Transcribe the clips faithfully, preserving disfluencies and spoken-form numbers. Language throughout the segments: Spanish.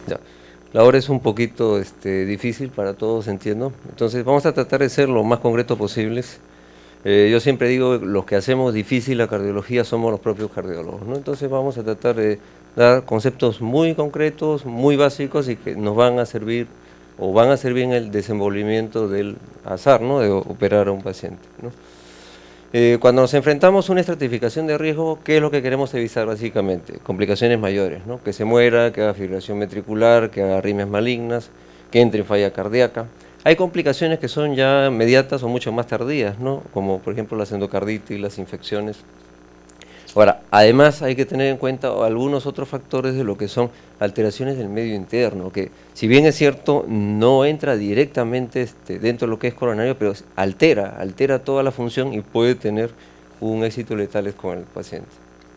Ya. La hora es un poquito este, difícil para todos, entiendo. Entonces vamos a tratar de ser lo más concreto posibles. Eh, yo siempre digo, los que hacemos difícil la cardiología somos los propios cardiólogos, ¿no? Entonces vamos a tratar de dar conceptos muy concretos, muy básicos y que nos van a servir o van a servir en el desenvolvimiento del azar, ¿no? De operar a un paciente, ¿no? Eh, cuando nos enfrentamos a una estratificación de riesgo, ¿qué es lo que queremos evitar básicamente? Complicaciones mayores, ¿no? Que se muera, que haga fibrilación ventricular, que haga arritmias malignas, que entre en falla cardíaca. Hay complicaciones que son ya inmediatas o mucho más tardías, ¿no? Como por ejemplo las endocarditis, las infecciones. Ahora, además hay que tener en cuenta algunos otros factores de lo que son alteraciones del medio interno, que si bien es cierto, no entra directamente este, dentro de lo que es coronario, pero altera, altera toda la función y puede tener un éxito letal con el paciente.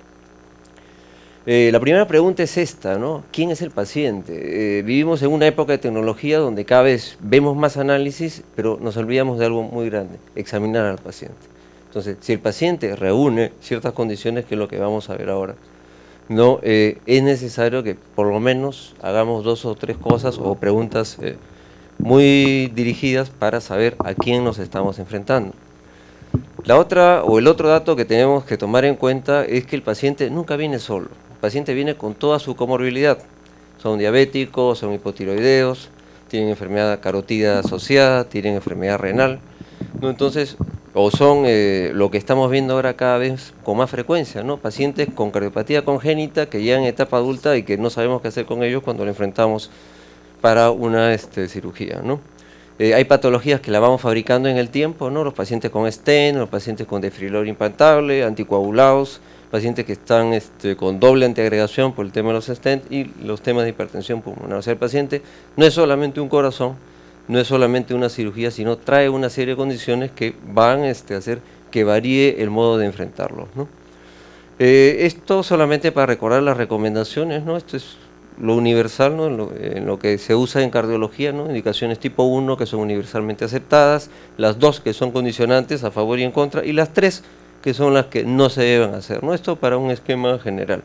Eh, la primera pregunta es esta, ¿no? ¿Quién es el paciente? Eh, vivimos en una época de tecnología donde cada vez vemos más análisis, pero nos olvidamos de algo muy grande, examinar al paciente. Entonces, si el paciente reúne ciertas condiciones, que es lo que vamos a ver ahora, no eh, es necesario que por lo menos hagamos dos o tres cosas o preguntas eh, muy dirigidas para saber a quién nos estamos enfrentando. La otra o el otro dato que tenemos que tomar en cuenta es que el paciente nunca viene solo. El paciente viene con toda su comorbilidad. Son diabéticos, son hipotiroideos, tienen enfermedad carótida asociada, tienen enfermedad renal, ¿no? Entonces, o son eh, lo que estamos viendo ahora cada vez con más frecuencia, ¿no? Pacientes con cardiopatía congénita que llegan en etapa adulta y que no sabemos qué hacer con ellos cuando lo enfrentamos para una este, cirugía, ¿no? Eh, hay patologías que la vamos fabricando en el tiempo, ¿no? Los pacientes con stent, los pacientes con desfibrilador implantable, anticoagulados, pacientes que están este, con doble antiagregación por el tema de los stent y los temas de hipertensión pulmonar. O sea, el paciente no es solamente un corazón, no es solamente una cirugía, sino trae una serie de condiciones que van este, a hacer que varíe el modo de enfrentarlos, ¿no? Eh, esto solamente para recordar las recomendaciones, ¿no? Esto es lo universal, ¿no? en, lo, en lo que se usa en cardiología, ¿no? Indicaciones tipo uno que son universalmente aceptadas, las dos que son condicionantes a favor y en contra, y las tres que son las que no se deben hacer, ¿no? Esto para un esquema general.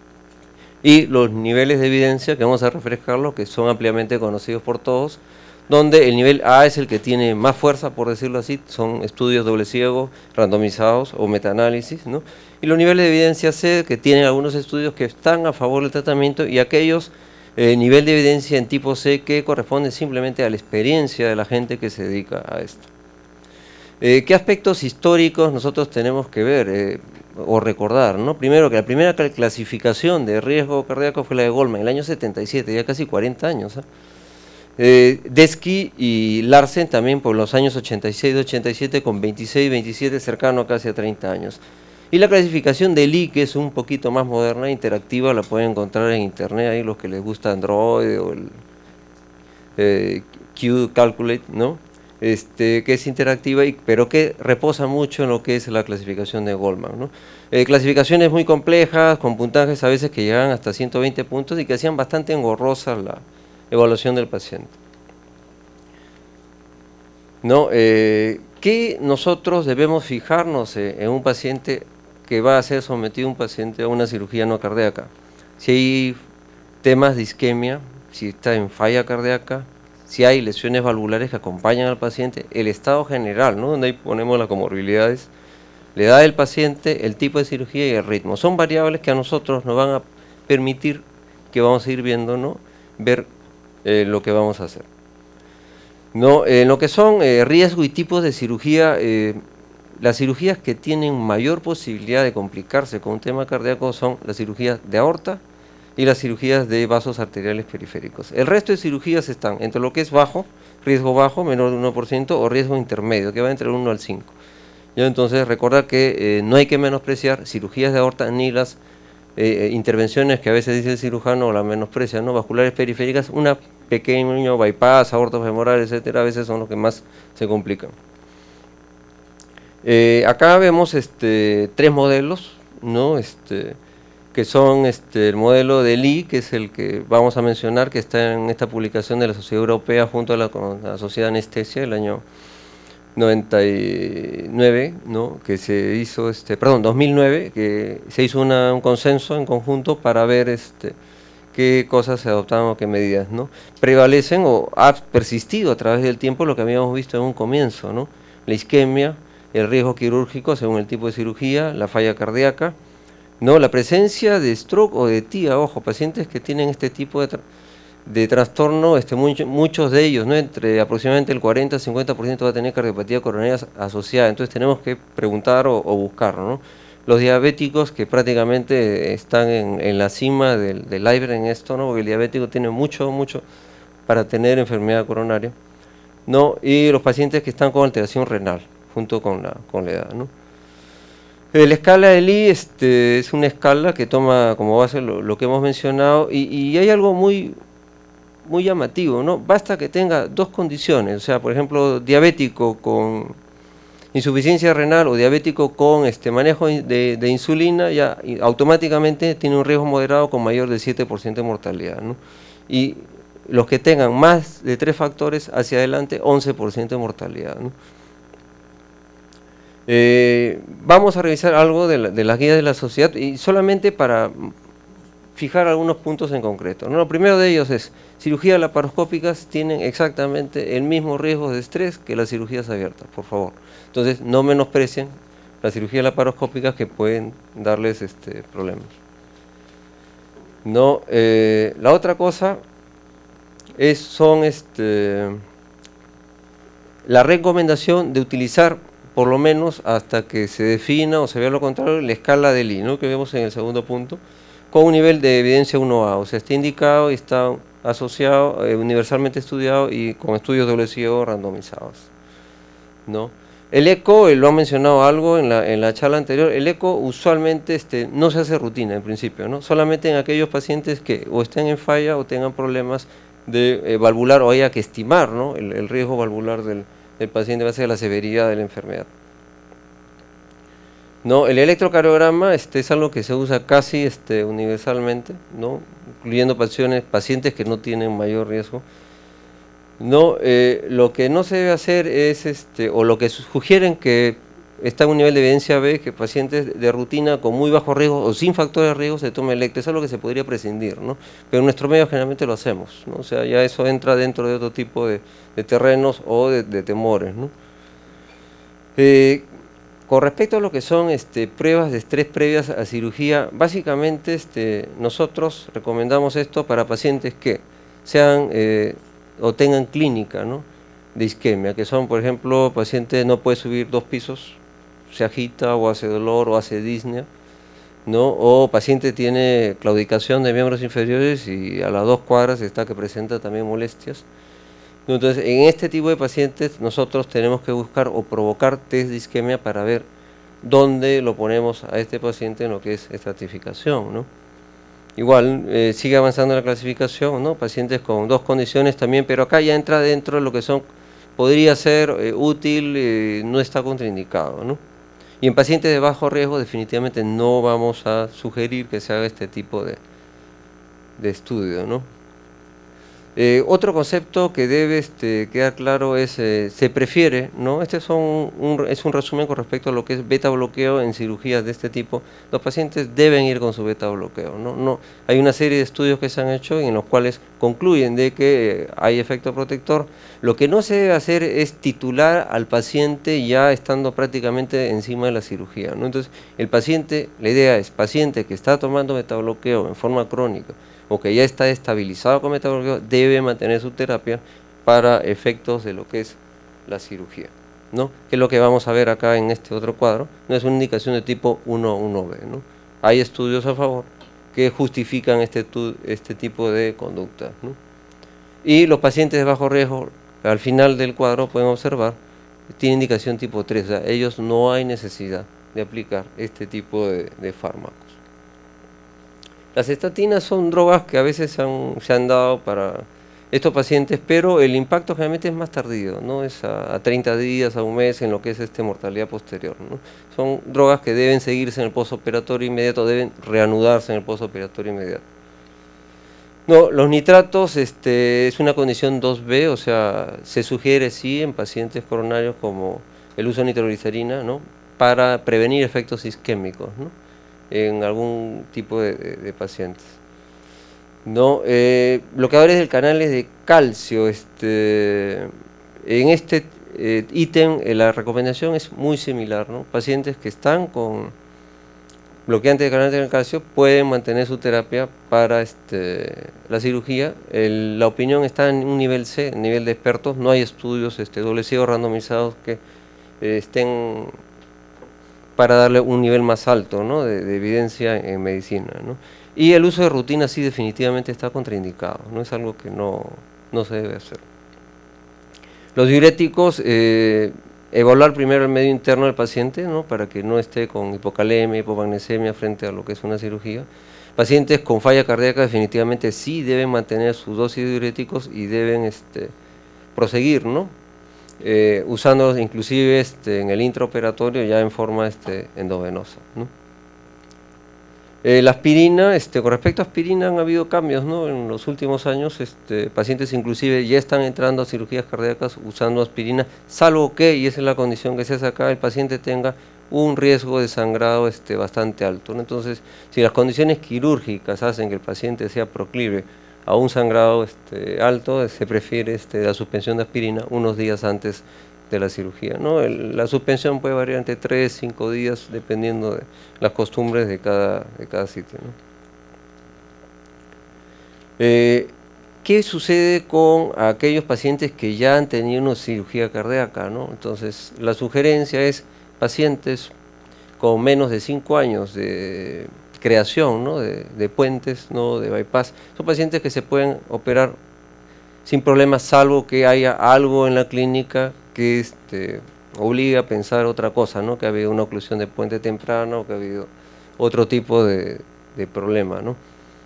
Y los niveles de evidencia, que vamos a refrescarlos, que son ampliamente conocidos por todos, donde el nivel A es el que tiene más fuerza, por decirlo así, son estudios doble ciego, randomizados o metaanálisis, ¿no? Y los niveles de evidencia C, que tienen algunos estudios que están a favor del tratamiento, y aquellos eh, nivel de evidencia en tipo C que corresponden simplemente a la experiencia de la gente que se dedica a esto. Eh, ¿Qué aspectos históricos nosotros tenemos que ver eh, o recordar, ¿no? Primero, que la primera clasificación de riesgo cardíaco fue la de Goldman, en el año setenta y siete, ya casi cuarenta años, ¿eh? Eh, Desky y Larsen también por los años ochenta y seis, ochenta y siete, con veintiséis, veintisiete, cercano casi a treinta años. Y la clasificación de Lee, que es un poquito más moderna, interactiva, la pueden encontrar en internet, ahí los que les gusta Android o el eh, Q-Calculate, ¿no? Este, que es interactiva, y, pero que reposa mucho en lo que es la clasificación de Goldman, ¿no? Eh, clasificaciones muy complejas, con puntajes a veces que llegan hasta ciento veinte puntos y que hacían bastante engorrosa la evaluación del paciente, ¿no? Eh, ¿Qué nosotros debemos fijarnos eh, en un paciente que va a ser sometido un paciente a una cirugía no cardíaca? Si hay temas de isquemia, si está en falla cardíaca, si hay lesiones valvulares que acompañan al paciente, el estado general, ¿no? Donde ahí ponemos las comorbilidades, la edad del paciente, el tipo de cirugía y el ritmo. Son variables que a nosotros nos van a permitir, que vamos a ir viendo, ¿no? Ver Eh, lo que vamos a hacer. No, eh, lo que son eh, riesgo y tipos de cirugía, eh, las cirugías que tienen mayor posibilidad de complicarse con un tema cardíaco son las cirugías de aorta y las cirugías de vasos arteriales periféricos. El resto de cirugías están entre lo que es bajo, riesgo bajo, menor de uno por ciento, o riesgo intermedio, que va entre el uno al cinco. ¿Ya? Entonces, recordar que eh, no hay que menospreciar cirugías de aorta ni las eh, intervenciones que a veces dice el cirujano o la menosprecia, ¿no? Vasculares periféricas, una pequeño bypass, aortos femorales, etcétera, a veces son los que más se complican. Eh, acá vemos este, tres modelos, ¿no? Este, que son este, el modelo de Lee, que es el que vamos a mencionar, que está en esta publicación de la Sociedad Europea junto a la, con la Sociedad de Anestesia del año noventa y nueve, ¿no? Que se hizo, este, perdón, dos mil nueve, que se hizo una, un consenso en conjunto para ver este, qué cosas se adoptaban o qué medidas, ¿no? Prevalecen o ha persistido a través del tiempo lo que habíamos visto en un comienzo, ¿no? La isquemia, el riesgo quirúrgico según el tipo de cirugía, la falla cardíaca, ¿no? La presencia de stroke o de T I A, ojo, pacientes que tienen este tipo de, tra de trastorno, este, mucho, muchos de ellos, ¿no? Entre aproximadamente el cuarenta a cincuenta por ciento va a tener cardiopatía coronaria asociada, entonces tenemos que preguntar o, o buscar, ¿no? Los diabéticos que prácticamente están en, en la cima del, del iceberg en esto, ¿no? Porque el diabético tiene mucho, mucho para tener enfermedad coronaria, ¿no? Y los pacientes que están con alteración renal, junto con la, con la edad, ¿no? La escala de Lee este, es una escala que toma como base lo, lo que hemos mencionado y, y hay algo muy, muy llamativo, ¿no? Basta que tenga dos condiciones, o sea, por ejemplo, diabético con insuficiencia renal o diabético con este manejo de, de insulina, ya automáticamente tiene un riesgo moderado con mayor del siete por ciento de mortalidad, ¿no? Y los que tengan más de tres factores hacia adelante, once por ciento de mortalidad, ¿no? Eh, vamos a revisar algo de, la, de las guías de la sociedad y solamente para fijar algunos puntos en concreto, ¿no? Lo primero de ellos es, cirugías laparoscópicas tienen exactamente el mismo riesgo de estrés que las cirugías abiertas, por favor. Entonces, no menosprecien las cirugías laparoscópicas que pueden darles este, problemas. No, eh, la otra cosa es, son este, la recomendación de utilizar, por lo menos hasta que se defina o se vea lo contrario, la escala de Lee, ¿no? Que vemos en el segundo punto, con un nivel de evidencia uno A, o sea, está indicado y está asociado, eh, universalmente estudiado y con estudios doble ciego randomizados, ¿no? El eco, eh, lo han mencionado algo en la, en la charla anterior, el eco usualmente este, no se hace rutina en principio, ¿no? Solamente en aquellos pacientes que o estén en falla o tengan problemas de eh, valvular o haya que estimar, ¿no? el, el riesgo valvular del, del paciente va a ser la severidad de la enfermedad. No, el electrocardiograma este, es algo que se usa casi este, universalmente, ¿no? Incluyendo pacientes, pacientes que no tienen mayor riesgo. No, eh, lo que no se debe hacer es, este, o lo que sugieren que está en un nivel de evidencia B, que pacientes de rutina con muy bajo riesgo o sin factores de riesgo se tome electro, es algo que se podría prescindir, ¿no? Pero en nuestro medio generalmente lo hacemos, ¿no? O sea, ya eso entra dentro de otro tipo de, de terrenos o de, de temores, ¿no? Eh, con respecto a lo que son este, pruebas de estrés previas a cirugía, básicamente este, nosotros recomendamos esto para pacientes que sean eh, o tengan clínica, ¿no? De isquemia, que son, por ejemplo, pacientes no puede subir dos pisos, se agita o hace dolor o hace disnea, ¿no? O paciente tiene claudicación de miembros inferiores y a las dos cuadras está que presenta también molestias. Entonces, en este tipo de pacientes nosotros tenemos que buscar o provocar test de isquemia para ver dónde lo ponemos a este paciente en lo que es estratificación, ¿no? Igual, eh, sigue avanzando la clasificación, ¿no? Pacientes con dos condiciones también, pero acá ya entra dentro de lo que son, podría ser eh, útil, eh, no está contraindicado, ¿no? Y en pacientes de bajo riesgo definitivamente no vamos a sugerir que se haga este tipo de, de estudio, ¿no? Eh, otro concepto que debe este, quedar claro es, eh, se prefiere, ¿no? Este es un, un, es un resumen con respecto a lo que es beta bloqueo en cirugías de este tipo. Los pacientes deben ir con su beta bloqueo, ¿no? No, hay una serie de estudios que se han hecho en los cuales concluyen de que eh, hay efecto protector. Lo que no se debe hacer es titular al paciente ya estando prácticamente encima de la cirugía, ¿no? Entonces, el paciente, la idea es, paciente que está tomando beta bloqueo en forma crónica, o que ya está estabilizado con metabloqueo, debe mantener su terapia para efectos de lo que es la cirugía, ¿no? Que es lo que vamos a ver acá en este otro cuadro, no es una indicación de tipo uno uno B, ¿no? Hay estudios a favor que justifican este, este tipo de conducta, ¿no? Y los pacientes de bajo riesgo, al final del cuadro pueden observar, tienen indicación tipo tres, o sea, ellos no hay necesidad de aplicar este tipo de, de fármacos. Las estatinas son drogas que a veces se han, se han dado para estos pacientes, pero el impacto generalmente es más tardío, ¿no? Es a, a treinta días, a un mes en lo que es este mortalidad posterior, ¿no? Son drogas que deben seguirse en el postoperatorio inmediato, deben reanudarse en el postoperatorio inmediato. No, los nitratos este, es una condición dos B, o sea, se sugiere sí en pacientes coronarios como el uso de nitroglicerina, ¿no? Para prevenir efectos isquémicos, ¿no? En algún tipo de, de, de pacientes. ¿no? Eh, bloqueadores del canales de calcio, este, en este eh, ítem eh, la recomendación es muy similar, ¿no? Pacientes que están con bloqueantes de canales de calcio pueden mantener su terapia para este, la cirugía. El, la opinión está en un nivel C, nivel de expertos, no hay estudios este, doble ciego randomizados que eh, estén para darle un nivel más alto, ¿no? de, de evidencia en medicina, ¿no? Y el uso de rutina sí definitivamente está contraindicado, no es algo que no, no se debe hacer. Los diuréticos, eh, evaluar primero el medio interno del paciente, ¿no? Para que no esté con hipocalemia, hipomagnesemia frente a lo que es una cirugía. Pacientes con falla cardíaca definitivamente sí deben mantener su dosis de diuréticos y deben este, proseguir, ¿no? Eh, usándolos inclusive este, en el intraoperatorio ya en forma este, endovenosa, ¿no? Eh, la aspirina, este, con respecto a aspirina han habido cambios, ¿no? En los últimos años, este, pacientes inclusive ya están entrando a cirugías cardíacas usando aspirina, salvo que, y esa es la condición que se hace acá, el paciente tenga un riesgo de sangrado este, bastante alto, ¿no? Entonces, si las condiciones quirúrgicas hacen que el paciente sea proclive a un sangrado este, alto, se prefiere este, la suspensión de aspirina unos días antes de la cirugía, ¿no? El, la suspensión puede variar entre tres, cinco días, dependiendo de las costumbres de cada, de cada sitio, ¿no? Eh, ¿Qué sucede con aquellos pacientes que ya han tenido una cirugía cardíaca, ¿no? Entonces, la sugerencia es pacientes con menos de cinco años de creación, ¿no? de, de puentes, ¿no? de bypass, son pacientes que se pueden operar sin problemas, salvo que haya algo en la clínica que este, obliga a pensar otra cosa, ¿no? Que ha habido una oclusión de puente temprano, o que ha habido otro tipo de, de problema, ¿no?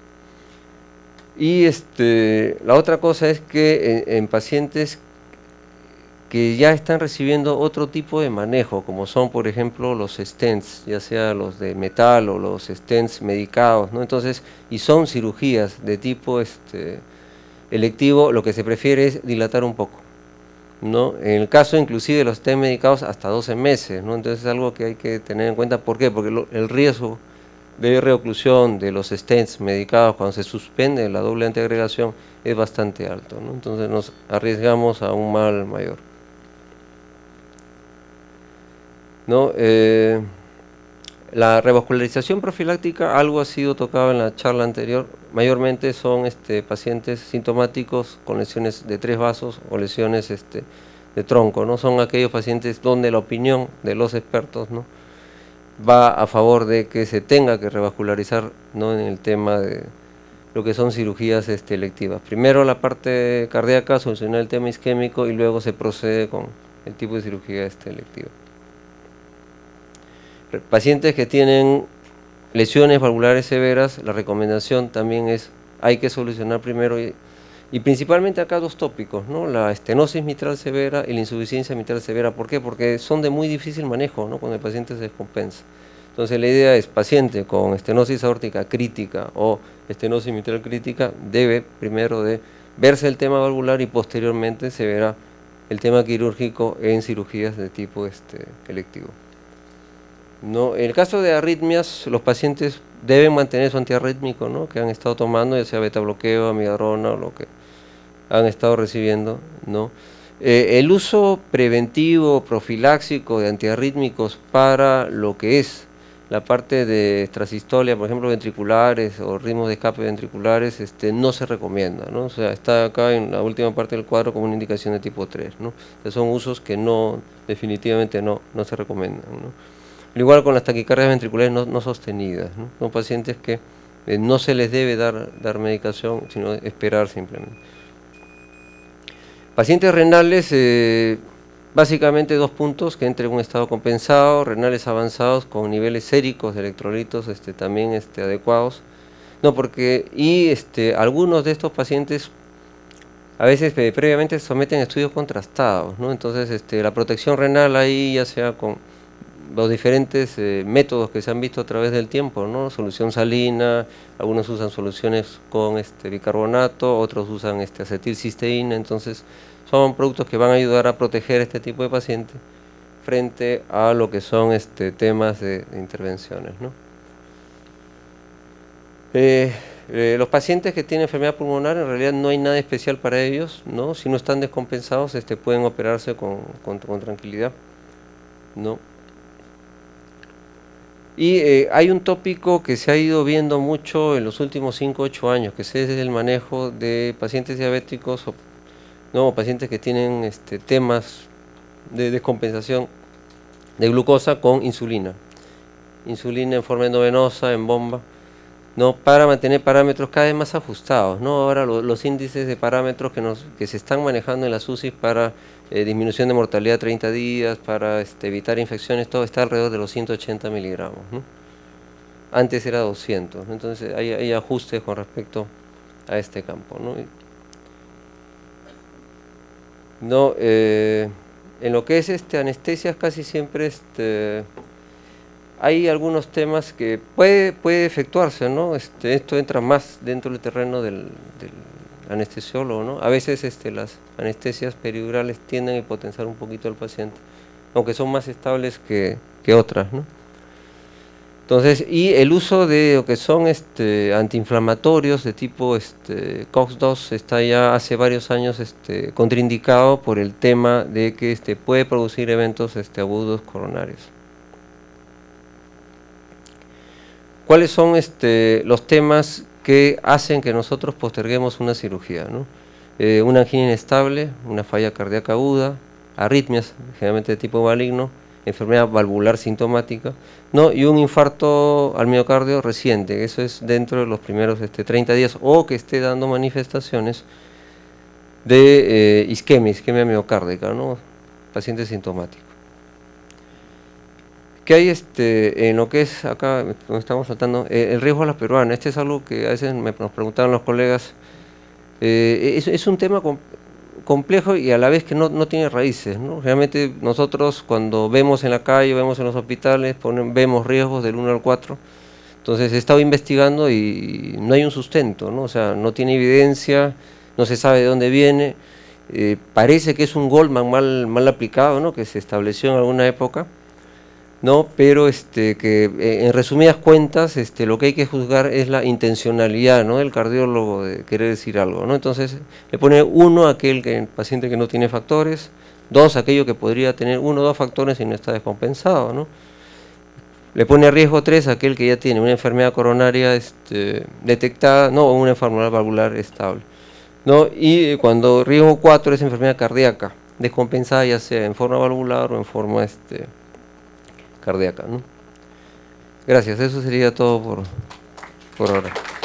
Y este, la otra cosa es que en, en pacientes que ya están recibiendo otro tipo de manejo, como son por ejemplo los stents, ya sea los de metal o los stents medicados, ¿no? Entonces, y son cirugías de tipo este, electivo, lo que se prefiere es dilatar un poco, ¿no? En el caso inclusive de los stents medicados hasta doce meses, ¿no? Entonces es algo que hay que tener en cuenta. ¿Por qué? Porque lo, el riesgo de reoclusión de los stents medicados cuando se suspende la doble antiagregación es bastante alto, ¿no? Entonces nos arriesgamos a un mal mayor, ¿no? Eh, la revascularización profiláctica, algo ha sido tocado en la charla anterior, mayormente son este, pacientes sintomáticos con lesiones de tres vasos o lesiones este, de tronco, ¿no? Son aquellos pacientes donde la opinión de los expertos, ¿no? va a favor de que se tenga que revascularizar, ¿no? En el tema de lo que son cirugías este, electivas. Primero la parte cardíaca, solucionar el tema isquémico y luego se procede con el tipo de cirugía este, electiva. Pacientes que tienen lesiones valvulares severas, la recomendación también es, hay que solucionar primero, y, y principalmente acá dos tópicos, ¿no? La estenosis mitral severa y la insuficiencia mitral severa. ¿Por qué? Porque son de muy difícil manejo, ¿no? Cuando el paciente se descompensa. Entonces la idea es, paciente con estenosis aórtica crítica o estenosis mitral crítica, debe primero de verse el tema valvular y posteriormente se verá el tema quirúrgico en cirugías de tipo este, electivo. No, en el caso de arritmias, los pacientes deben mantener su antiarrítmico, ¿no? Que han estado tomando, ya sea beta bloqueo, amiodarona o lo que han estado recibiendo, ¿no? Eh, el uso preventivo, profiláxico de antiarrítmicos para lo que es la parte de extrasistolia, por ejemplo, ventriculares o ritmos de escape ventriculares, este, no se recomienda, ¿no? O sea, está acá en la última parte del cuadro como una indicación de tipo tres, ¿no? Entonces son usos que no, definitivamente no, no se recomiendan, ¿no? Igual con las taquicardias ventriculares no, no sostenidas, ¿no? Son pacientes que eh, no se les debe dar, dar medicación, sino esperar simplemente. Pacientes renales, eh, básicamente dos puntos, que entre un estado compensado, renales avanzados con niveles séricos de electrolitos este, también este, adecuados, no porque, y este, algunos de estos pacientes a veces eh, previamente se someten a estudios contrastados, ¿no? Entonces este, la protección renal ahí ya sea con los diferentes eh, métodos que se han visto a través del tiempo, ¿no? Solución salina, algunos usan soluciones con este bicarbonato, otros usan este acetilcisteína, entonces son productos que van a ayudar a proteger este tipo de pacientes frente a lo que son este temas de, de intervenciones, ¿no? Eh, Eh, los pacientes que tienen enfermedad pulmonar, en realidad no hay nada especial para ellos, ¿no? Si no están descompensados, este, pueden operarse con, con, con tranquilidad, ¿no? Y eh, hay un tópico que se ha ido viendo mucho en los últimos cinco u ocho años, que es el manejo de pacientes diabéticos o no, pacientes que tienen este, temas de descompensación de glucosa con insulina. Insulina en forma endovenosa, en bomba, ¿no? Para mantener parámetros cada vez más ajustados, ¿no? Ahora lo, los índices de parámetros que, nos, que se están manejando en las U C I para eh, disminución de mortalidad a treinta días, para este, evitar infecciones, todo está alrededor de los ciento ochenta miligramos, ¿no? Antes era doscientos, ¿no? Entonces hay, hay ajustes con respecto a este campo, ¿no? No, eh, en lo que es este, anestesias casi siempre este, hay algunos temas que puede, puede efectuarse, ¿no? Este, esto entra más dentro del terreno del, del anestesiólogo, ¿no? A veces este, las anestesias peridurales tienden a hipoteensar un poquito al paciente, aunque son más estables que, que otras, ¿no? Entonces, y el uso de lo que son este, antiinflamatorios de tipo este, COX dos está ya hace varios años este, contraindicado por el tema de que este, puede producir eventos este, agudos coronarios. ¿Cuáles son este, los temas que hacen que nosotros posterguemos una cirugía, ¿no? Eh, una angina inestable, una falla cardíaca aguda, arritmias, generalmente de tipo maligno, enfermedad valvular sintomática, ¿no? Y un infarto al miocardio reciente, eso es dentro de los primeros este, treinta días, o que esté dando manifestaciones de eh, isquemia, isquemia miocárdica, ¿no? Paciente sintomático. ¿Qué hay este, en lo que es acá, donde estamos tratando, eh, el riesgo a la peruana? Este es algo que a veces me, nos preguntaban los colegas, eh, es, es un tema com complejo y a la vez que no, no tiene raíces, ¿no? Realmente nosotros cuando vemos en la calle, vemos en los hospitales, ponen, vemos riesgos del uno al cuatro, entonces he estado investigando y no hay un sustento, ¿no? O sea, no tiene evidencia, no se sabe de dónde viene, eh, parece que es un Goldman mal, mal aplicado, ¿no? Que se estableció en alguna época, ¿no? Pero este, que eh, en resumidas cuentas este, lo que hay que juzgar es la intencionalidad, ¿no? Del cardiólogo de querer decir algo, ¿no? Entonces le pone uno a aquel que, paciente que no tiene factores, dos aquello que podría tener uno o dos factores y no está descompensado, ¿no? Le pone a riesgo tres a aquel que ya tiene una enfermedad coronaria este, detectada, no, o una enfermedad valvular estable, ¿no? Y cuando riesgo cuatro es enfermedad cardíaca descompensada, ya sea en forma valvular o en forma este, cardíaca, ¿no? Gracias, eso sería todo por, por ahora.